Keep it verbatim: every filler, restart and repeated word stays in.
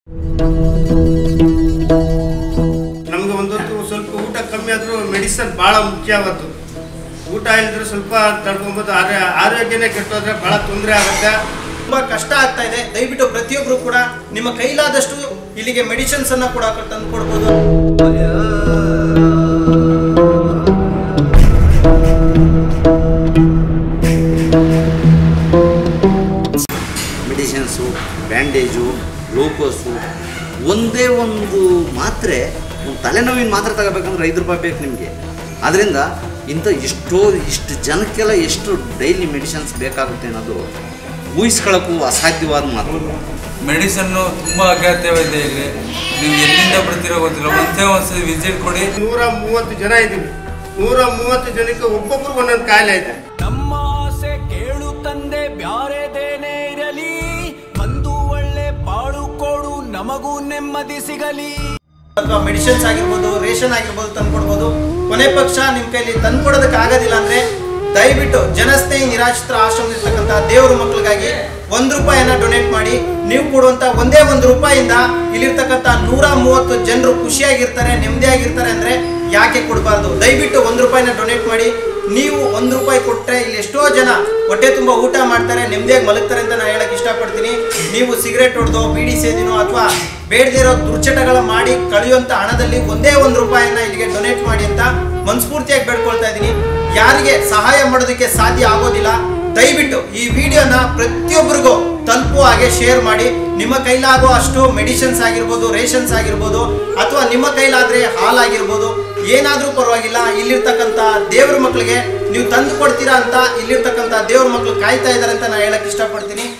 ನಮಗೆ ಒಂದೊತ್ತು ಸ್ವಲ್ಪ ಊಟ ಕಮ್ಮಿ ಆದರೂ ಮೆಡಿಸನ್ ಭಾಳ ಮುಖ್ಯವಾದ್ದು. ಊಟ ಇಲ್ಲದ್ರೆ ಸ್ವಲ್ಪ ತಡ್ಕೊಬೋದು, ಆರೋಗ್ಯ ಆರೋಗ್ಯನೇ ಕೆಟ್ಟೋದ್ರೆ ಭಾಳ ತೊಂದರೆ ಆಗುತ್ತೆ, ತುಂಬ ಕಷ್ಟ ಆಗ್ತಾ ಇದೆ. ದಯವಿಟ್ಟು ಪ್ರತಿಯೊಬ್ಬರು ಕೂಡ ನಿಮ್ಮ ಕೈಲಾದಷ್ಟು ಇಲ್ಲಿಗೆ ಮೆಡಿಸಿನ್ಸ್ ಅನ್ನ ಕೂಡ ತಂದು ಕೊಡ್ಬೋದು. ಮೆಡಿಸಿನ್ಸು, ಬ್ಯಾಂಡೇಜು, ಗ್ಲೂಕೋಸು, ಒಂದೇ ಒಂದು ಮಾತ್ರೆ, ಒಂದು ತಲೆನೋವಿನ ಮಾತ್ರೆ ತಗೋಬೇಕಂದ್ರೆ ಐದು ರೂಪಾಯಿ ಬೇಕು ನಿಮಗೆ. ಆದ್ದರಿಂದ ಇಂಥ ಎಷ್ಟೋ ಇಷ್ಟು ಜನಕ್ಕೆಲ್ಲ ಎಷ್ಟು ಡೈಲಿ ಮೆಡಿಸಿನ್ಸ್ ಬೇಕಾಗುತ್ತೆ ಅನ್ನೋದು ಊಹಿಸ್ಕೊಳ್ಳೋಕ್ಕೂ ಅಸಾಧ್ಯವಾದ ಮಾತು. ಮೆಡಿಸನ್ನು ತುಂಬ ಅಗತ್ಯವಿದೆ. ಇಲ್ಲಿ ನೀವು ಎಲ್ಲಿಂದ ಬರ್ತಿರೋ ಗೊತ್ತಿಲ್ಲ, ಒಂದೇ ಒಂದ್ಸತಿ ವಿಸಿಟ್ ಕೊಡಿ. ನೂರ ಮೂವತ್ತು ಜನ ಇದ್ದೀವಿ, ನೂರ ಮೂವತ್ತು ಜನಕ್ಕೆ ಒಬ್ಬೊಬ್ರಿಗೆ ಒಂದೊಂದು ಕಾಯಿಲೆ ಇದೆ. ನಮ್ಮ ಆಸೆ ಕೇಳು ತಂದೆ, ಬ್ಯಾರೆದೇನೇ ಇರಲಿ, ಬಂದು ಒಳ್ಳೆ ಬಾಳು ಕೊಡು, ನಮಗೂ ನೆಮ್ಮದಿ ಸಿಗಲಿ. ಅಥವಾ ಮೆಡಿಸಿನ್ಸ್ ಆಗಿರ್ಬೋದು, ರೇಷನ್ ಆಗಿರ್ಬೋದು ತಂದ್ಕೊಡ್ಬೋದು. ಕೊನೆ ಪಕ್ಷ ನಿಮ್ಮ ಕೈಲಿ ತಂದ್ಕೊಡೋದಕ್ಕೆ ಆಗೋದಿಲ್ಲ ಅಂದ್ರೆ ದಯವಿಟ್ಟು ಜನಸ್ನೇಹಿ ನಿರಾಶ್ರಿತರ ಆಶ್ರಮದಲ್ಲಿರ್ತಕ್ಕಂಥ ದೇವರ ಮಕ್ಕಳಿಗಾಗಿ ಒಂದು ರೂಪಾಯಿಯನ್ನ ಡೊನೇಟ್ ಮಾಡಿ. ನೀವು ಕೊಡುವಂತ ಒಂದೇ ಒಂದು ರೂಪಾಯಿಯಿಂದ ಇಲ್ಲಿರ್ತಕ್ಕಂಥ ನೂರ ಮೂವತ್ತು ಜನರು ಖುಷಿಯಾಗಿರ್ತಾರೆ, ನೆಮ್ಮದಿಯಾಗಿರ್ತಾರೆ. ಅಂದ್ರೆ ಯಾಕೆ ಕೊಡಬಾರ್ದು? ದಯವಿಟ್ಟು ಒಂದು ರೂಪಾಯಿನ ಡೊನೇಟ್ ಮಾಡಿ. ನೀವು ಒಂದು ರೂಪಾಯಿ ಕೊಟ್ಟರೆ ಇಲ್ಲಿ ಎಷ್ಟೋ ಜನ ಹೊಟ್ಟೆ ತುಂಬ ಊಟ ಮಾಡ್ತಾರೆ, ನೆಮ್ಮದಿಯಾಗಿ ಮಲಗ್ತಾರೆ ಅಂತ ನಾನು ಹೇಳಕ್ ಇಷ್ಟಪಡ್ತೀನಿ. ನೀವು ಸಿಗರೇಟ್ ಹೊಡೆದೋ, ಬೀಡಿ ಸೇದಿನೋ ಅಥವಾ ಬೇಡದೇ ಇರೋ ದುರ್ಚಟಗಳ ಮಾಡಿ ಕಳೆಯುವಂಥ ಹಣದಲ್ಲಿ ಒಂದೇ ಒಂದು ರೂಪಾಯಿನ ಇಲ್ಲಿಗೆ ಡೊನೇಟ್ ಮಾಡಿ ಅಂತ ಮನಸ್ಫೂರ್ತಿಯಾಗಿ ಬೇಡ್ಕೊಳ್ತಾ ಇದ್ದೀನಿ. ಯಾರಿಗೆ ಸಹಾಯ ಮಾಡೋದಕ್ಕೆ ಸಾಧ್ಯ ಆಗೋದಿಲ್ಲ, ದಯವಿಟ್ಟು ಈ ವಿಡಿಯೋನ ಪ್ರತಿಯೊಬ್ಬರಿಗೂ ತಲುಪುವ ಹಾಗೆ ಶೇರ್ ಮಾಡಿ. ನಿಮ್ಮ ಕೈಲಾಗೋ ಅಷ್ಟು ಮೆಡಿಸಿನ್ಸ್ ಆಗಿರ್ಬೋದು, ರೇಷನ್ಸ್ ಆಗಿರ್ಬೋದು, ಅಥವಾ ನಿಮ್ಮ ಕೈಲಾದ್ರೆ ಹಾಲ್ ಆಗಿರ್ಬೋದು, ಏನಾದ್ರೂ ಪರವಾಗಿಲ್ಲ. ಇಲ್ಲಿರ್ತಕ್ಕಂಥ ದೇವ್ರ ಮಕ್ಕಳಿಗೆ ನೀವು ತಂದು ಕೊಡ್ತೀರಾ ಅಂತ ಇಲ್ಲಿರ್ತಕ್ಕಂಥ ದೇವ್ರ ಮಕ್ಕಳು ಕಾಯ್ತಾ ಇದ್ದಾರೆ ಅಂತ ನಾನು ಹೇಳಕ್ ಇಷ್ಟಪಡ್ತೀನಿ.